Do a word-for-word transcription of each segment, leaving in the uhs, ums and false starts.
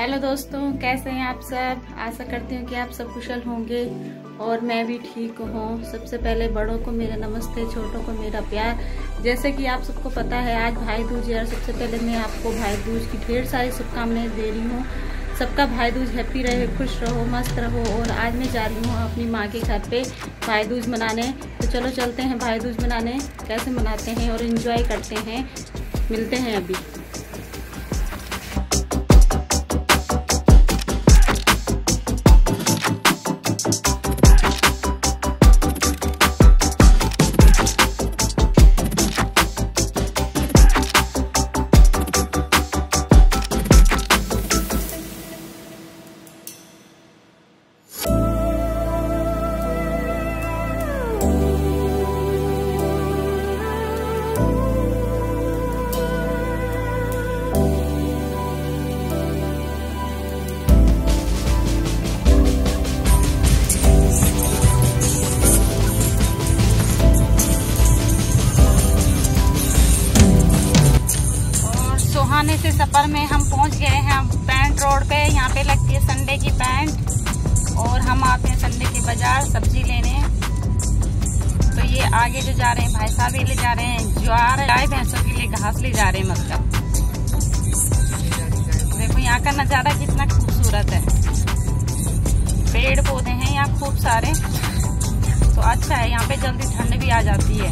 Hello दोस्तों, कैसे हैं आप सब। आशा करती हूँ कि आप सब कुशल होंगे और मैं भी ठीक हूँ। सबसे पहले बड़ों को मेरा नमस्ते, छोटों को मेरा प्यार। जैसे कि आप सबको पता है आज भाई दूज है और सबसे पहले मैं आपको भाई दूज की ढेर सारी शुभकामनाएं दे रही हूँ। सबका भाई दूज हैप्पी रहे, खुश रहो, मस्त रहो। और आज मैं जा रही हूँ अपनी माँ के घर पे भाई दूज मनाने। तो चलो चलते हैं भाई दूज मनाने, कैसे मनाते हैं और एंजॉय करते हैं। मिलते हैं अभी। सुहाने से सफर में हम पहुंच गए हैं पैंट रोड पे। यहाँ पे लगती है संडे की पैंट और हम आते हैं संडे के बाजार सब्जी लेने। तो ये आगे जो जा रहे हैं भाई साहब ये ले जा रहे हैं ज्वार, गाय भैंसों के लिए घास ले जा रहे हैं। मतलब देखो यहाँ का नजारा कितना खूबसूरत है, पेड़ पौधे हैं यहाँ खूब सारे। तो अच्छा है, यहाँ पे जल्दी ठंड भी आ जाती है।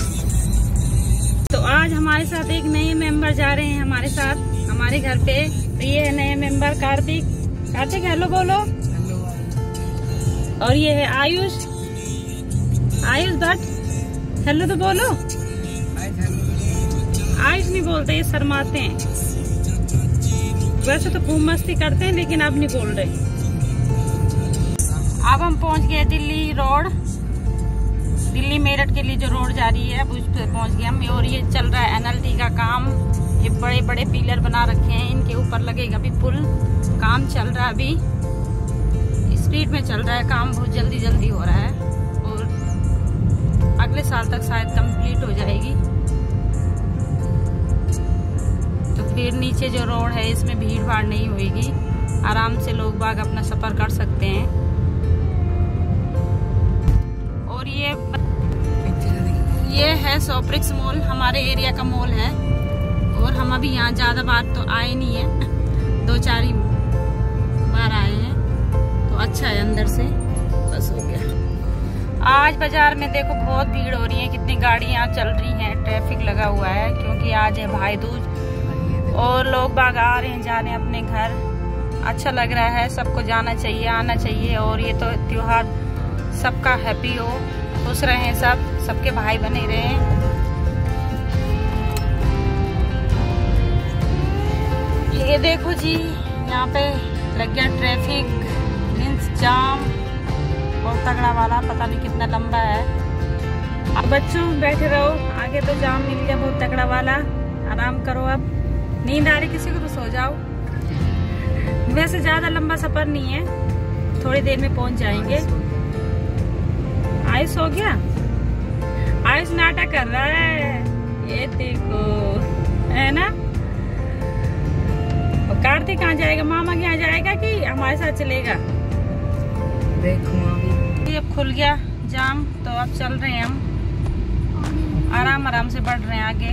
तो आज हमारे साथ एक नए मेंबर जा रहे हैं हमारे साथ हमारे घर पे। तो ये है नए मेंबर कार्तिक। कार्तिक हेलो बोलो। और ये है आयुष। आयुष भट्ट हेलो तो बोलो। आयुष नहीं बोलते, ये शर्माते हैं। वैसे तो खूब मस्ती करते हैं लेकिन अब नहीं बोल रहे। अब हम पहुंच गए दिल्ली रोड, दिल्ली मेरठ के लिए जो रोड जा रही है उस पर पहुंच गए हम। और ये चल रहा है एन एल टी का काम। ये बड़े बड़े पिलर बना रखे हैं, इनके ऊपर लगेगा अभी पुल। काम चल रहा है, अभी स्पीड में चल रहा है काम, बहुत जल्दी जल्दी हो रहा है और अगले साल तक शायद कंप्लीट हो जाएगी। तो फिर नीचे जो रोड है इसमें भीड़ भाड़ नहीं होगी, आराम से लोग बाग अपना सफर कर सकते हैं। और ये ये है सोप्रिक्स मॉल, हमारे एरिया का मॉल है। और हम अभी यहाँ ज्यादा बार तो आए नहीं है, दो चार ही बार आए हैं। तो अच्छा है अंदर से, बस हो गया। आज बाजार में देखो बहुत भीड़ हो रही है, कितनी गाड़ियाँ चल रही हैं, ट्रैफिक लगा हुआ है क्योंकि आज है भाई दूज और लोग बाग आ रहे हैं जा रहे हैं अपने घर। अच्छा लग रहा है, सबको जाना चाहिए, आना चाहिए। और ये तो त्योहार सबका हैप्पी हो, खुश रहें सब, सबके भाई बने रहें। ये देखो जी यहाँ पे लग गया ट्रैफिक मीन्स जाम, बहुत तगड़ा वाला, पता नहीं कितना लंबा है। अब बच्चों बैठे रहो, आगे तो जाम मिल गया बहुत तगड़ा वाला। आराम करो, अब नींद आ रही किसी को तो सो जाओ। वैसे ज्यादा लंबा सफर नहीं है, थोड़ी देर में पहुंच जाएंगे। आयुष हो गया, आयुष नाटक कर रहा है, ये देखो है ना। और कार्तिक कहाँ जाएगा, मामा के यहाँ जाएगा कि हमारे साथ चलेगा। देखो अभी अब खुल गया जाम, तो अब चल रहे हैं हम, आराम आराम से बढ़ रहे हैं आगे।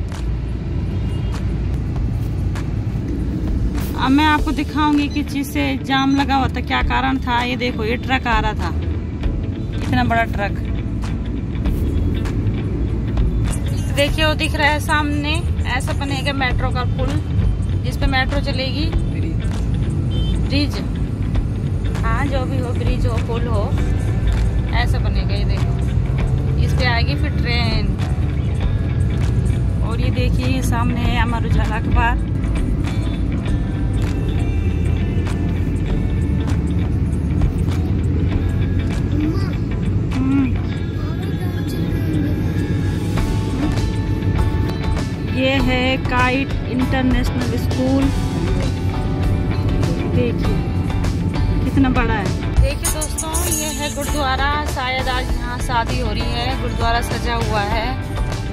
अब मैं आपको दिखाऊंगी किस चीज से जाम लगा हुआ था, क्या कारण था। ये देखो ये ट्रक आ रहा था, इतना बड़ा ट्रक। देखिए वो दिख रहा है सामने, ऐसा बनेगा मेट्रो का पुल जिस पे मेट्रो चलेगी। ब्रिज, हाँ जो भी हो, ब्रिज हो पुल हो, ऐसा बनेगा। ये देखो इस पे आएगी फिर ट्रेन। और ये देखिए सामने है अमर उजाला अखबार। ये है काइट इंटरनेशनल स्कूल, देखिए कितना बड़ा है। देखिए दोस्तों ये है गुरुद्वारा, शायद आज यहाँ शादी हो रही है, गुरुद्वारा सजा हुआ है।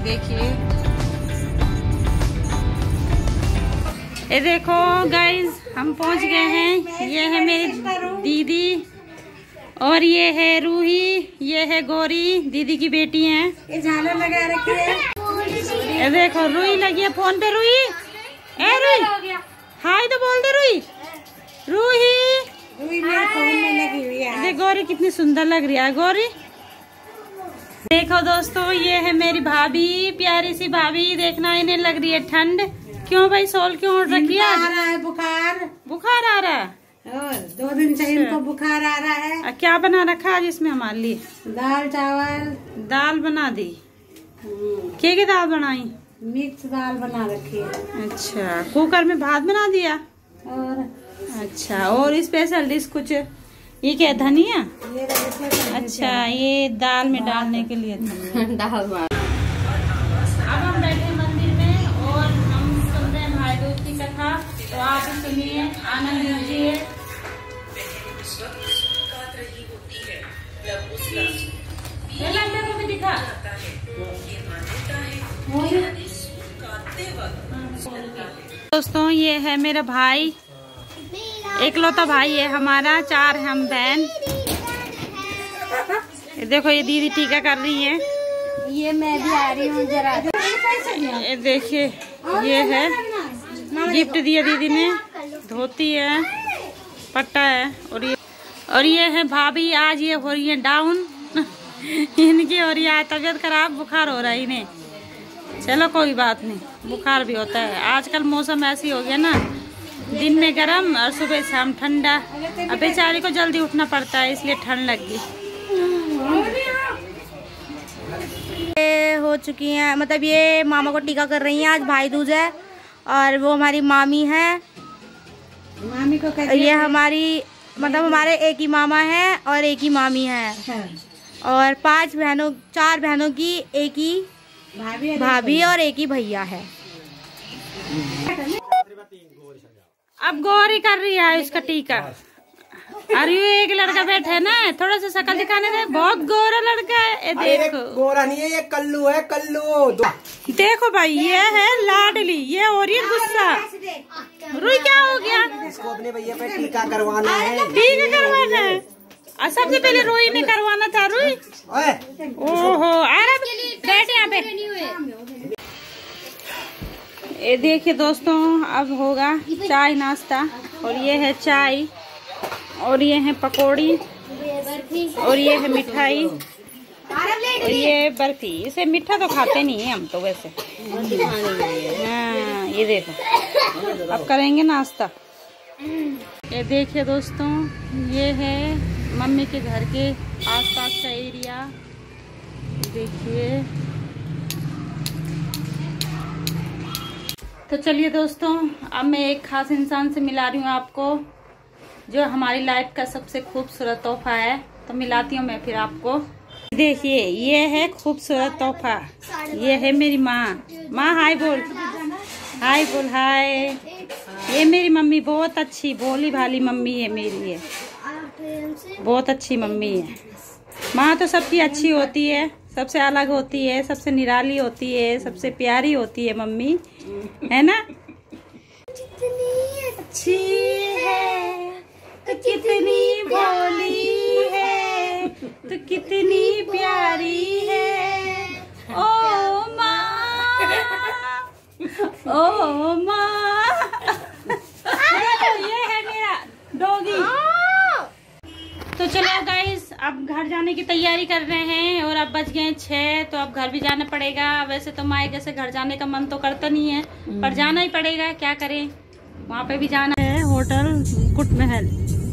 देखिए ये देखो गाइस, हम पहुंच गए हैं। ये है मेरी दीदी और ये है रूही, ये है गौरी, दीदी की बेटी है। ये झालर लगा रखी है। ये देखो रूही लगी है फोन पे। रूही, ए रूही, हाय तो बोल दे रूही। रूही रूही मेरे फोन में लगी हुई है। देख गौरी कितनी सुंदर लग रही है। गौरी देखो दोस्तों, ये है मेरी भाभी, प्यारी सी भाभी। देखना इन्हें लग रही है ठंड। क्यों भाई, सोल क्यों उड़ रखी है? आ रहा है बुखार। बुखार आ रहा है और दो दिन से इनको बुखार आ रहा है। आ, क्या बना रखा आज इसमें हमारे लिए? दाल चावल। दाल बना दी। क्या की दाल बनाई? मिक्स दाल बना रखी है। अच्छा, कुकर में भात बना दिया। और अच्छा, और स्पेशल डिश कुछ? ये क्या, धनिया? ये अच्छा, ये दाल में डालने के लिए दाल। अब हम बैठे मंदिर में और हम सुन रहे हैं भाई दूज की कथा। तो आप भी सुनिए, आनंद लीजिए। को भी दिखा। दोस्तों, ये है मेरा भाई, एकलौता भाई है हमारा। चार हम बहन। देखो ये दीदी टीका कर रही है। ये मैं भी आ रही हूँ जरा। ये देखिए, ये है गिफ्ट दिया दीदी ने। धोती है, पट्टा है। और ये और ये है भाभी। आज ये हो रही है डाउन इनकी हो रही है तबीयत खराब, बुखार हो रहा है इन्हें। चलो कोई बात नहीं, बुखार भी होता है। आजकल मौसम ऐसी हो गया ना, दिन में गर्म और सुबह शाम ठंडा। अब बेचारी को जल्दी उठना पड़ता है, इसलिए ठंड लग गई। ये हो चुकी हैं, मतलब ये मामा को टीका कर रही हैं। आज भाई दूज है और वो हमारी मामी है। मामी को कहती ये हमारी, मतलब हमारे एक ही मामा है और एक ही मामी है। है। और पांच बहनों, चार बहनों की एक ही भाभी भाभी और एक ही भैया है। अब गौरी कर रही है इसका टीका। अरे ये एक लड़का बैठा है ना, थोड़ा सा शक्ल दिखाने दे। बहुत गोरा लड़का है। ये देखो, गोरा नहीं है, ये कल्लू है, कल्लू। देखो भाई, ये है लाडली, ये हो रही है गुस्सा। रुई, क्या हो गया? इसको अपने भैया पे टीका करवाना है। टीका करवाना है? और सबसे पहले रुई ने करवाना था। रुई, ओहो, अरे बैठ यहाँ पे। ये देखिए दोस्तों, अब होगा चाय नाश्ता। और ये है चाय, और ये है पकौड़ी, और ये है मिठाई, और ये बर्फी। इसे मीठा तो खाते नहीं है हम तो वैसे। हाँ, ये देखो, अब करेंगे नाश्ता। ये देखिए दोस्तों, ये है मम्मी के घर के आसपास का एरिया। देखिए, तो चलिए दोस्तों, अब मैं एक खास इंसान से मिला रही हूँ आपको, जो हमारी लाइफ का सबसे खूबसूरत तोहफा है। तो मिलाती हूँ मैं फिर आपको। देखिए, ये है खूबसूरत तोहफा। ये है मेरी माँ। माँ हाय बोल, हाय बोल, हाय। ये मेरी मम्मी, बहुत अच्छी भोली भाली मम्मी है मेरी। ये बहुत अच्छी मम्मी है। माँ तो सबकी अच्छी होती है, सबसे अलग होती है, सबसे निराली होती है, सबसे प्यारी होती है मम्मी, है ना? अच्छी है तो कितनी भोली है, तो कितनी प्यारी है। ओ माँ, ओ माँ। ये है मेरा डॉगी। तो चलो गाइस, अब घर जाने की तैयारी कर रहे हैं और अब बज गए छह। तो अब घर भी जाना पड़ेगा। वैसे तो मायके से घर जाने का मन तो करता नहीं है, पर जाना ही पड़ेगा, क्या करें। वहाँ पे भी जाना है, होटल कुट महल।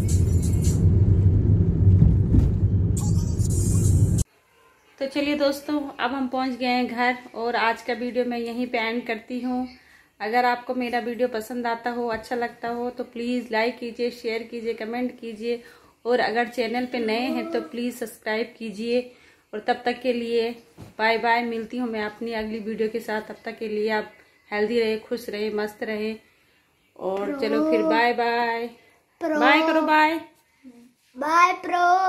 तो चलिए दोस्तों, अब हम पहुँच गए हैं घर और आज का वीडियो मैं यहीं पे एंड करती हूँ। अगर आपको मेरा वीडियो पसंद आता हो, अच्छा लगता हो, तो प्लीज़ लाइक कीजिए, शेयर कीजिए, कमेंट कीजिए। और अगर चैनल पे नए हैं तो प्लीज़ सब्सक्राइब कीजिए। और तब तक के लिए बाय बाय। मिलती हूँ मैं अपनी अगली वीडियो के साथ। तब तक के लिए आप हेल्दी रहे, खुश रहे, मस्त रहे। और चलो फिर बाय बाय। बाय करो, बाय बाय प्रो।